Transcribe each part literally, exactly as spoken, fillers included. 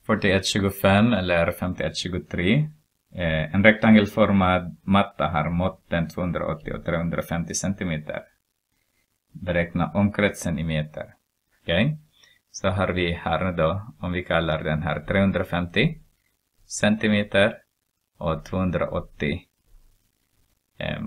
fyrtioett tjugofem eller femtioett tjugotre. Eh, en rektangelformad matta har måtten tvåhundraåttio och trehundrafemtio centimeter. Beräkna omkretsen i meter. Okej. Okay. Så har vi här då, om vi kallar den här trehundrafemtio centimeter och tvåhundraåttio eh,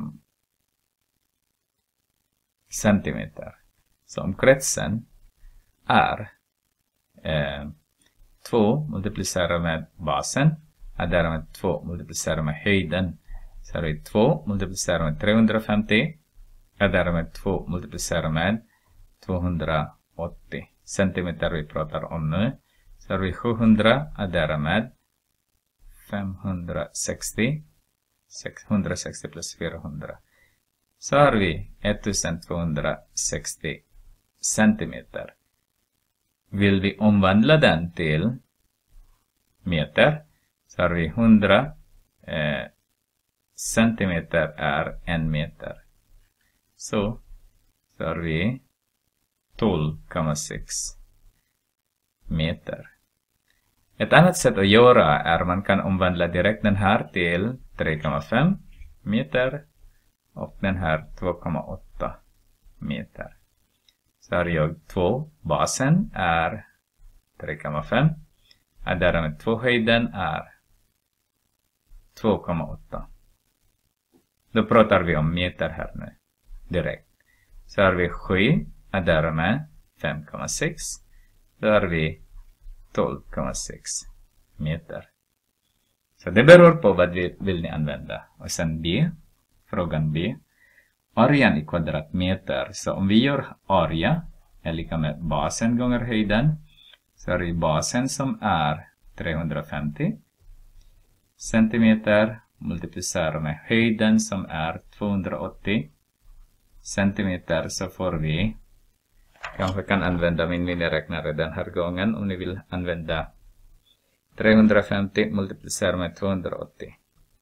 centimeter. Så omkretsen är eh, två multiplicerat med basen är därmed två multiplicerat med höjden. Så har vi två multiplicerat med trehundrafemtio är därmed två multiplicerat med tvåhundraåttio centimeter vi pratar om nu. Så har vi sjuhundra är därmed femhundrasextio. sexhundrasextio plus fyrahundra. Så har vi ettusentvåhundrasextio centimeter. Vill vi omvandla den till meter så har vi hundra eh, centimeter är en meter. Så, så har vi tolv komma sex meter. Ett annat sätt att göra är man kan omvandla direkt den här till tre komma fem meter och den här två komma åtta meter. Så har jag två, basen är tre komma fem, och därmed två höjden är två komma åtta. Då pratar vi om meter här nu, direkt. Så har vi sju, och därmed fem komma sex, då har vi tolv komma sex meter. Så det beror på vad vi vill ni använda. Och sen B, frågan B. Arean i kvadratmeter. Så om vi gör area är lika med basen gånger höjden. Så har vi basen som är trehundrafemtio centimeter multiplicerar med höjden som är tvåhundraåttio centimeter. Så får vi, kanske kan använda min miniräknare den här gången om ni vill använda trehundrafemtio multiplicerar med tvåhundraåttio.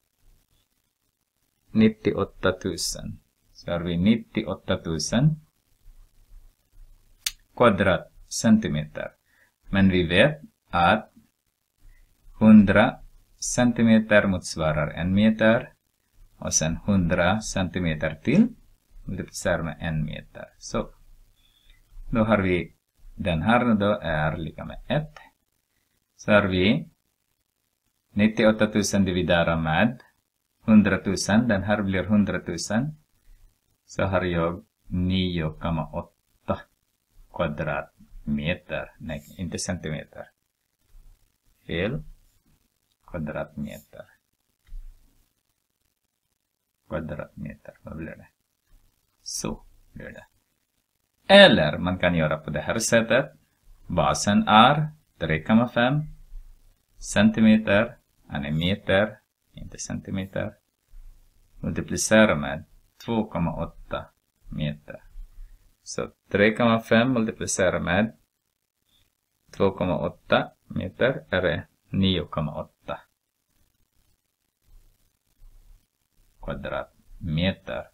nittioåtta tusen. Så har vi nittioåtta tusen kvadratcentimeter. Men vi vet att hundra centimeter motsvarar en meter. Och sen hundra centimeter till multiplicerar med en meter. Så då har vi den här då är lika med ett. Så har vi nittioåtta tusen dividerat med hundra tusen. Den här blir hundra tusen. Så har jag nio komma åtta kvadratmeter. Nej, inte centimeter. Fel. Kvadratmeter. Kvadratmeter. Vad blir det? Så blir det. Eller man kan göra på det här sättet. Basen är tre komma fem centimeter. En meter. Inte centimeter. Multiplicera med två komma åtta meter. Så tre komma fem multiplicera med två komma åtta meter är det nio komma åtta kvadratmeter.